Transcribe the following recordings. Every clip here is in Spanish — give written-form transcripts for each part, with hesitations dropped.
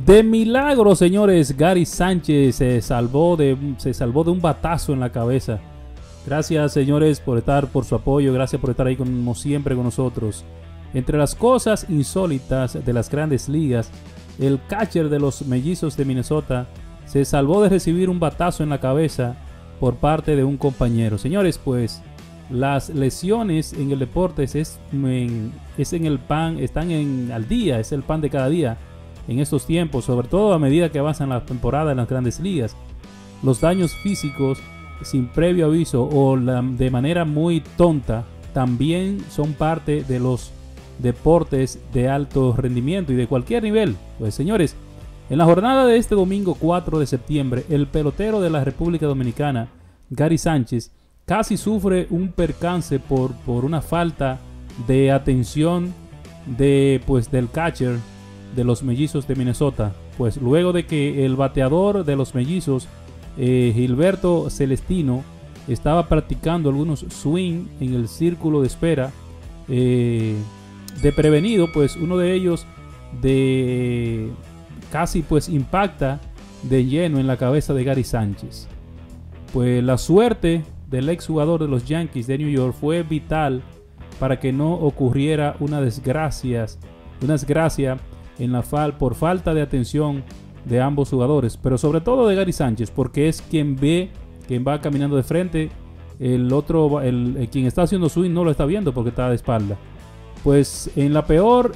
De milagro, señores, Gary Sánchez se salvó de un batazo en la cabeza. Gracias, señores, por su apoyo. Gracias por estar ahí como siempre con nosotros. Entre las cosas insólitas de las grandes ligas, el catcher de los Mellizos de Minnesota se salvó de recibir un batazo en la cabeza por parte de un compañero. Señores, pues las lesiones en el deporte están al día, es el pan de cada día en estos tiempos, sobre todo a medida que avanzan la temporada en las grandes ligas. Los daños físicos sin previo aviso o de manera muy tonta también son parte de los deportes de alto rendimiento y de cualquier nivel. Pues señores, en la jornada de este domingo 4 de septiembre, el pelotero de la República Dominicana, Gary Sánchez, casi sufre un percance por una falta de atención del catcher de los Mellizos de Minnesota. Pues luego de que el bateador de los Mellizos, Gilberto Celestino, estaba practicando algunos swing en el círculo de espera de prevenido, pues uno de ellos casi pues impacta de lleno en la cabeza de Gary Sánchez. Pues la suerte del exjugador de los Yankees de New York fue vital para que no ocurriera una desgracia por falta de atención de ambos jugadores, pero sobre todo de Gary Sánchez, porque es quien va caminando de frente. Quien está haciendo swing no lo está viendo porque está de espalda. Pues en la peor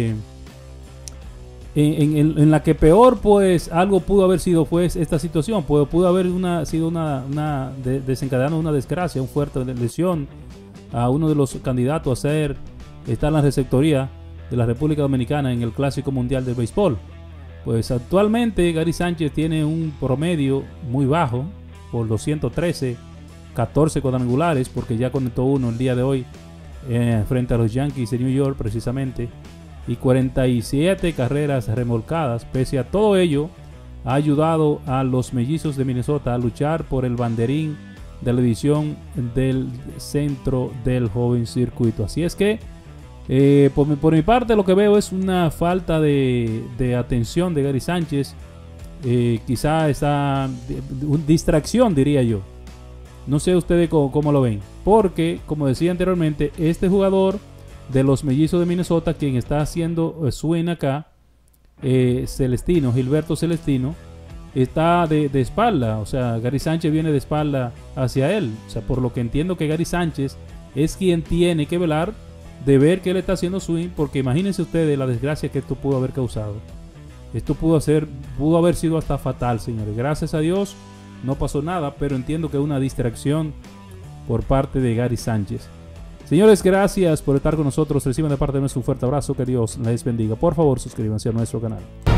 en la que peor pues algo pudo haber sido pues esta situación, pudo haber desencadenando una desgracia, una fuerte lesión a uno de los candidatos está en la receptoría de la República Dominicana en el Clásico Mundial de Béisbol. Pues actualmente Gary Sánchez tiene un promedio muy bajo por 213, 14 cuadrangulares, porque ya conectó uno el día de hoy frente a los Yankees de New York precisamente, y 47 carreras remolcadas. Pese a todo ello, ha ayudado a los Mellizos de Minnesota a luchar por el banderín de la edición del centro del joven circuito. Así es que por mi parte lo que veo es una falta de atención de Gary Sánchez. Quizá esa distracción, diría yo. No sé ustedes cómo lo ven, porque como decía anteriormente, este jugador de los Mellizos de Minnesota, quien está haciendo swing acá, Gilberto Celestino, está de espalda. O sea, Gary Sánchez viene de espalda hacia él. O sea, por lo que entiendo que Gary Sánchez es quien tiene que velar de ver que él está haciendo swing, porque imagínense ustedes la desgracia que esto pudo haber causado. Esto pudo haber sido hasta fatal, señores. Gracias a Dios no pasó nada, pero entiendo que es una distracción por parte de Gary Sánchez. Señores, gracias por estar con nosotros. Reciban de parte de nuestro un fuerte abrazo. Que Dios les bendiga. Por favor, suscríbanse a nuestro canal.